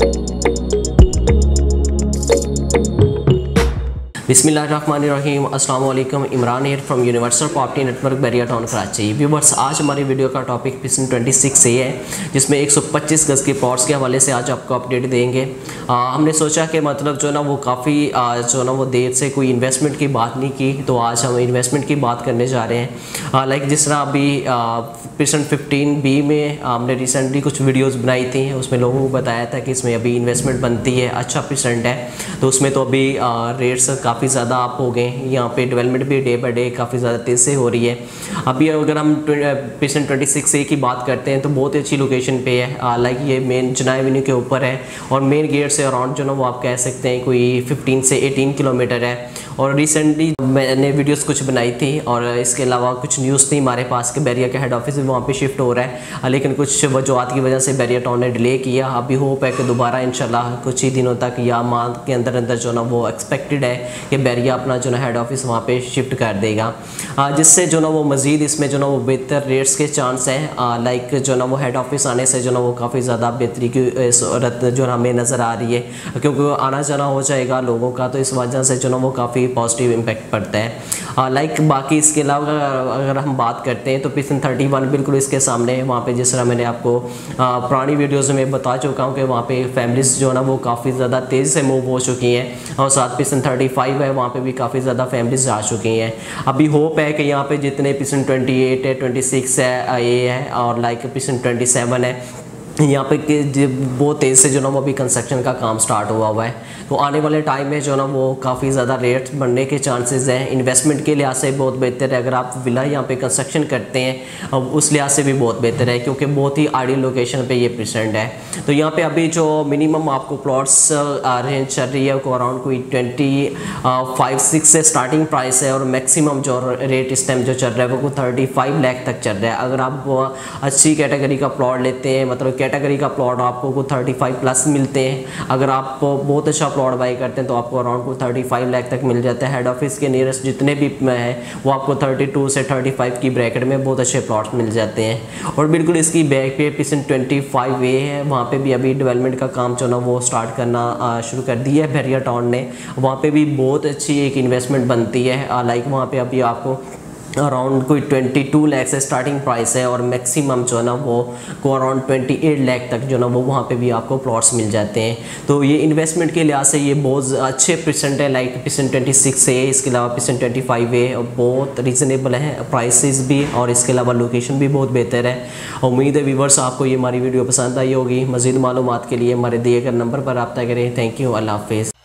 बिस्मिल्लाहिर्रहमानिर्रहीम। अस्सलाम वालेकुम। Imran here from universal property network Bahria town Karachi. Viewers, आज हमारी वीडियो का टॉपिक पिसन 26 ए है, जिसमें 125 गज़ के प्लॉट्स के हवाले से आज आपको अपडेट देंगे। हमने सोचा कि मतलब जो ना वो काफ़ी जो ना वो देर से कोई इन्वेस्टमेंट की बात नहीं की, तो आज हम इन्वेस्टमेंट की बात करने जा रहे हैं। लाइक जिस तरह अभी पिसन 15B में हमने रिसेंटली कुछ वीडियोज़ बनाई थी, उसमें लोगों को बताया था कि इसमें अभी इन्वेस्टमेंट बनती है, अच्छा परसेंट है। तो उसमें तो अभी रेट्स काफ़ी ज़्यादा अप हो गए। यहाँ पे डेवलपमेंट भी डे बाई डे काफ़ी ज़्यादा तेज़ से हो रही है। अभी अगर हम पिसन 26A की बात करते हैं तो बहुत अच्छी लोकेशन पे है। लाइक ये मेन चेन्नई एवेन्यू के ऊपर है और मेन गेट से अराउंड जो ना वो आप कह सकते हैं कोई 15 से 18 किलोमीटर है। और रिसेंटली मैंने वीडियोस कुछ बनाई थी और इसके अलावा कुछ न्यूज़ थी हमारे पास कि बैरिया का हेड ऑफिस भी वहाँ पे शिफ्ट हो रहा है, लेकिन कुछ वजूहत की वजह से बैरिया टाउन ने डिले किया। अभी होप है कि दोबारा इंशाल्लाह कुछ ही दिनों तक या माह के अंदर अंदर जो ना वो एक्सपेक्टेड है कि बैरिया अपना जो ना हेड ऑफिस वहाँ पे शिफ्ट कर देगा, जिससे जो ना वो मज़ीद इसमें जो ना वो बेहतर रेट्स के चांस हैं। लाइक जो ना वो हेड ऑफिस आने से जो ना वो काफ़ी ज़्यादा बेहतरी की सूरत जो ना हमें नज़र आ रही है, क्योंकि आना जाना हो जाएगा लोगों का, तो इस वजह से जो ना वो काफ़ी पॉजिटिव इम्पैक्ट पड़ता है। लाइक बाकी इसके अलावा अगर हम बात करते हैं तो पिसन 31 बिल्कुल इसके सामने है। वहाँ पे जिस तरह मैंने आपको पुरानी वीडियोज़ में बता चुका हूँ कि वहाँ पे फैमिलीज़ जो ना वो काफ़ी ज़्यादा तेज़ी से मूव हो चुकी हैं, और साथ पिसन 35 है, वहाँ पे भी काफ़ी ज़्यादा फैमिलीज़ आ चुकी हैं। अभी होप है कि यहाँ पे जितने पिसन 28 है, 26 है, ये है और लाइक पिसन 27 है, यहाँ पे बहुत तेज़ से जो ना वो अभी कंस्ट्रक्शन का काम स्टार्ट हुआ है। तो आने वाले टाइम में जो ना वो काफ़ी ज़्यादा रेट्स बढ़ने के चांसेस हैं। इन्वेस्टमेंट के लिहाज से बहुत बेहतर है। अगर आप विला यहाँ पे कंस्ट्रक्शन करते हैं अब उस लिहाज से भी बहुत बेहतर है, क्योंकि बहुत ही आइडियल लोकेशन पे ये प्रेजेंट है। तो यहाँ पे अभी जो मिनिमम आपको प्लॉट्स रेंज चल रही है वो अराउंड कोई 25-6 से स्टार्टिंग प्राइस है, और मैक्सिमम जो रेट इस टाइम जो चल रहा है वो 35 लाख तक चल रहा है। अगर आप अच्छी कैटेगरी का प्लॉट लेते हैं, मतलब कैटेगरी का प्लॉट आपको 35 प्लस मिलते हैं। अगर आप बहुत अच्छा प्लॉट बाई करते हैं तो आपको अराउंड 35 लाख तक मिल जाता है। हेड ऑफिस के नियरेस्ट जितने भी हैं वो आपको 32 से 35 की ब्रैकेट में बहुत अच्छे प्लॉट्स मिल जाते हैं। और बिल्कुल इसकी बैक पे पिसन 25A है, वहाँ पे भी अभी डेवलपमेंट का काम जो ना वो स्टार्ट करना शुरू कर दिया है बैरिया टाउन ने। वहाँ पे भी बहुत अच्छी एक इन्वेस्टमेंट बनती है। लाइक वहाँ पे अभी आपको अराउंड कोई 22 लाख से स्टार्टिंग प्राइस है, और मैक्सिमम जो है ना वो को अराउंड 28 लाख तक जो ना वो वहाँ पे भी आपको प्लॉट्स मिल जाते हैं। तो ये इन्वेस्टमेंट के लिहाज से ये बहुत अच्छे परसेंट है। लाइक पिसन 26 है, इसके अलावा पिसन 25 है, बहुत रीज़नेबल है प्राइसेस भी, और इसके अलावा लोकेशन भी बहुत बेहतर है। उम्मीद है व्यूवर्स आपको ये हमारी वीडियो पसंद आई होगी। मज़ीद मालूमात के लिए हमारे दिए गए नंबर पर रब्ता करें। थैंक यू, अल्लाह हाफिज़।